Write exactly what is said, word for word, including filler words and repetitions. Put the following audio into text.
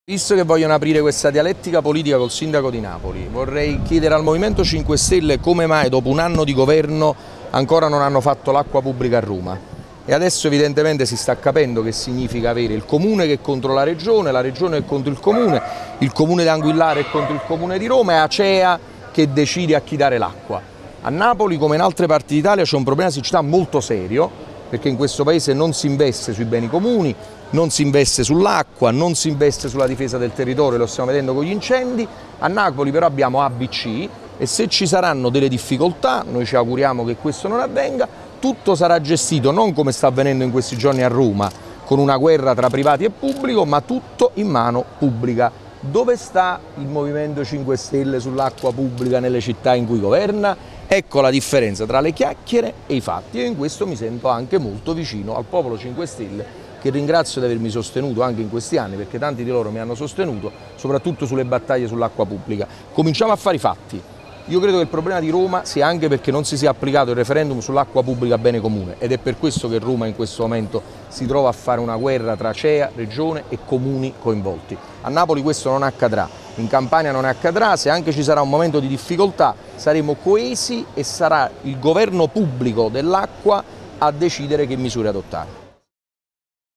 Visto che vogliono aprire questa dialettica politica col sindaco di Napoli, vorrei chiedere al Movimento cinque Stelle come mai dopo un anno di governo ancora non hanno fatto l'acqua pubblica a Roma. E adesso evidentemente si sta capendo che significa avere il comune che è contro la regione, la regione che è contro il comune, il comune di Anguillare è contro il comune di Roma e Acea che decide a chi dare l'acqua. A Napoli, come in altre parti d'Italia, c'è un problema di siccità molto serio, perché in questo paese non si investe sui beni comuni, non si investe sull'acqua, non si investe sulla difesa del territorio, lo stiamo vedendo con gli incendi. A Napoli però abbiamo A B C e se ci saranno delle difficoltà, noi ci auguriamo che questo non avvenga, tutto sarà gestito non come sta avvenendo in questi giorni a Roma, con una guerra tra privati e pubblico, ma tutto in mano pubblica. Dove sta il Movimento cinque Stelle sull'acqua pubblica nelle città in cui governa? Ecco la differenza tra le chiacchiere e i fatti. Io in questo mi sento anche molto vicino al popolo cinque Stelle, che ringrazio di avermi sostenuto anche in questi anni, perché tanti di loro mi hanno sostenuto, soprattutto sulle battaglie sull'acqua pubblica. Cominciamo a fare i fatti. Io credo che il problema di Roma sia anche perché non si sia applicato il referendum sull'acqua pubblica bene comune ed è per questo che Roma in questo momento si trova a fare una guerra tra Acea, regione e comuni coinvolti. A Napoli questo non accadrà, in Campania non accadrà, se anche ci sarà un momento di difficoltà saremo coesi e sarà il governo pubblico dell'acqua a decidere che misure adottare.